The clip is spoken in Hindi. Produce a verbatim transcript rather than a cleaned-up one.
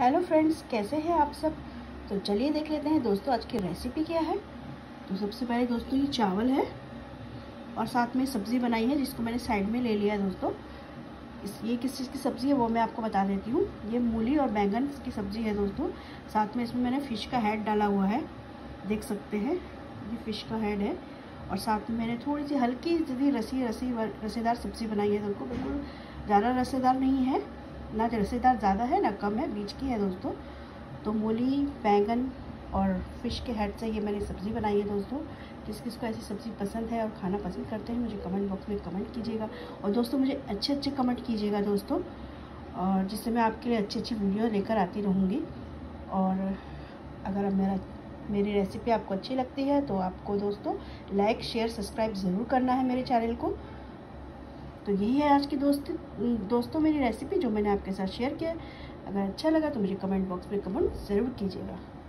हेलो फ्रेंड्स, कैसे हैं आप सब। तो चलिए देख लेते हैं दोस्तों आज की रेसिपी क्या है। तो सबसे पहले दोस्तों ये चावल है और साथ में सब्ज़ी बनाई है जिसको मैंने साइड में ले लिया है दोस्तों। इस ये किस चीज़ की सब्ज़ी है वो मैं आपको बता देती हूँ। ये मूली और बैंगन की सब्ज़ी है दोस्तों। साथ में इसमें मैंने फ़िश का हेड डाला हुआ है, देख सकते हैं ये फ़िश का हेड है। और साथ में मैंने थोड़ी सी हल्की सी रसी रसी रसेदार सब्ज़ी बनाई है दोस्तों। बिल्कुल ज़्यादा रसेदार नहीं है, ना रसेदार ज़्यादा है ना कम है, बीच की है दोस्तों। तो मूली बैंगन और फिश के हेड से ये मैंने सब्ज़ी बनाई है दोस्तों। किस किस को ऐसी सब्ज़ी पसंद है और खाना पसंद करते हैं मुझे कमेंट बॉक्स में कमेंट कीजिएगा। और दोस्तों मुझे अच्छे अच्छे कमेंट कीजिएगा दोस्तों, और जिससे मैं आपके लिए अच्छी अच्छी वीडियो लेकर आती रहूँगी। और अगर अब मेरा मेरी रेसिपी आपको अच्छी लगती है तो आपको दोस्तों लाइक शेयर सब्सक्राइब ज़रूर करना है मेरे चैनल को। तो यही है आज की दोस्त दोस्तों मेरी रेसिपी जो मैंने आपके साथ शेयर किया। अगर अच्छा लगा तो मुझे कमेंट बॉक्स में कमेंट ज़रूर कीजिएगा।